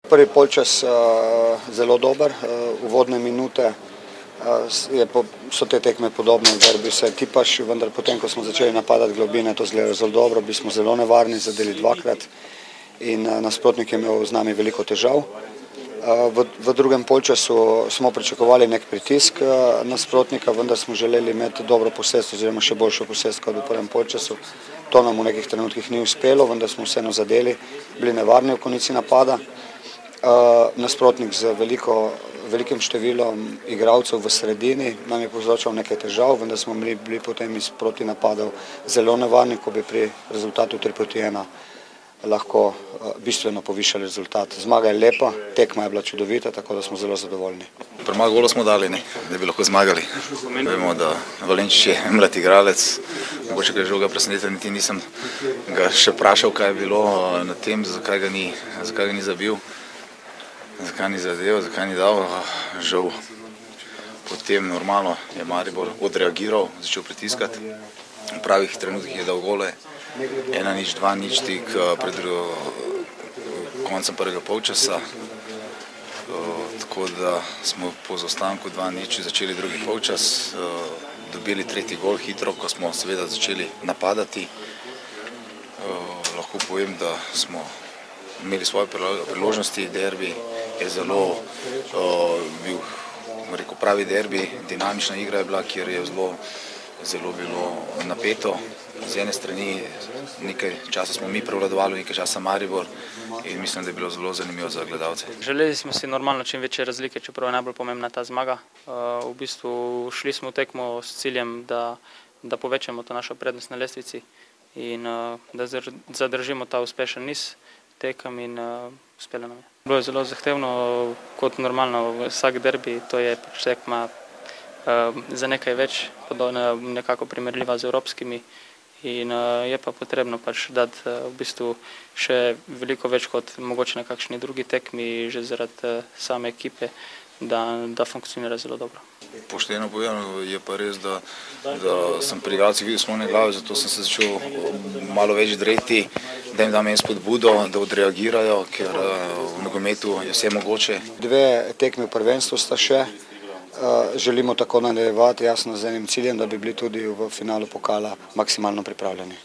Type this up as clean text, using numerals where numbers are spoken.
Prvi polčas zelo dober, uvodne minute so te tekme podobne, derbi se tipaš, vendar potem, ko smo začeli napadati globine, to zgleda zelo dobro, bili smo zelo nevarni, zadeli dvakrat in nasprotnik je imel z nami veliko težav. V drugem polčasu smo pričakovali nek pritisk nasprotnika, vendar smo želeli imeti dobro posest oziroma še boljšo posest kot v prvem polčasu. To nam v nekih trenutkih ni uspelo, vendar smo vseeno zadeli, bili nevarni v konici napada. Nasprotnik z velikim številom igralcev v sredini nam je povzročal nekaj težav, vendar smo bili potem iz protinapadov zelo nevarni, ko bi pri rezultatu 3:1 lahko bistveno povišali rezultat. Zmaga je lepa, tekma je bila čudovita, tako da smo zelo zadovoljni. Premalo golov smo dali, da bi lahko zmagali. Vemo, da Valenčič je mlad igralec, mogoče ga je žoga presenetil, niti nisem ga še vprašal, kaj je bilo na tem, zakaj ga ni zabil, zakaj ni zadev, zakaj ni dal. Žal potem normalno je Maribor odreagiral, začel pritiskati. V pravih trenutkih je dal gole, 1:0, 2:0 tik pred koncem prvega polčasa. Tako da smo po zaostanku 2:0 začeli drugi polčas, dobili tretji gol hitro, ko smo seveda začeli napadati. Lahko povem, da smo imeli svoje priložnosti, derbi je zelo bil pravi derbi, dinamična igra je bila, kjer je zelo bilo napeto. Z ene strani nekaj časa smo mi prevladovali, nekaj časa Maribor in mislim, da je bilo zelo zanimivo za gledalce. Želeli smo si normalno čim večje razlike, čeprav je najbolj pomembna ta zmaga. V bistvu šli smo v tekmo s ciljem, da povečamo to našo prednost na lestvici in da zadržimo ta uspešen niz tekem in uspelo nam je. Bilo je zelo zahtevno, kot normalno vsak derbi, to je pač tekma za nekaj več, nekako primerljiva z evropskimi in je pa potrebno pač dati v bistvu še veliko več kot mogoče na kakšni drugi tekmi, že zaradi same ekipe, da funkcionira zelo dobro. Pošteno povedano je pa res, da sem pri igralcih videl slone glave, zato sem se začel malo več dreti, da jim dam en spodbudo, da odreagirajo, ker v nogometu je vse mogoče. Dve tekmi v prvenstvu sta še. Želimo tako nadaljevati, jasno z enim ciljem, da bi bili tudi v finalu pokala maksimalno pripravljeni.